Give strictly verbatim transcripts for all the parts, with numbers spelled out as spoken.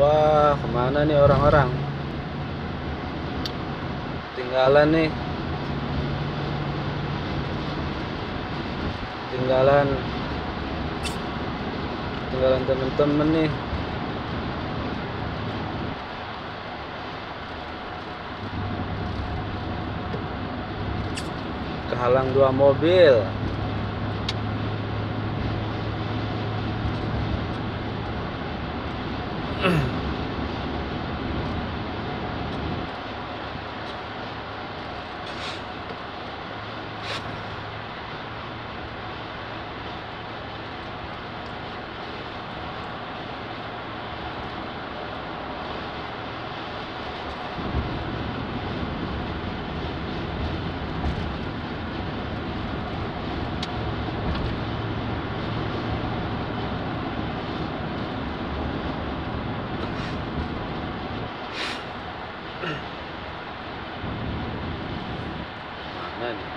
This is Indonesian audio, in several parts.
Wah, kemana nih orang-orang? Tinggalan nih. Tinggalan. Tinggalan temen-temen nih. Kehalang dua mobil. Mana nih?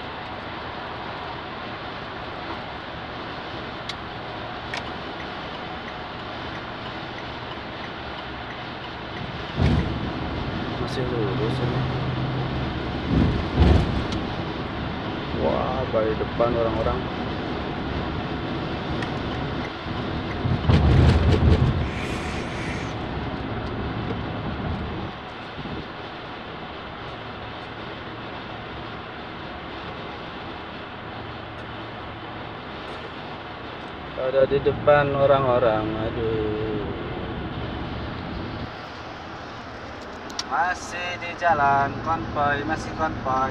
Masih lurus ini. Wah, dari depan orang-orang. Ada di depan orang-orang. Aduh. Masih di jalan konvoy, masih konvoy.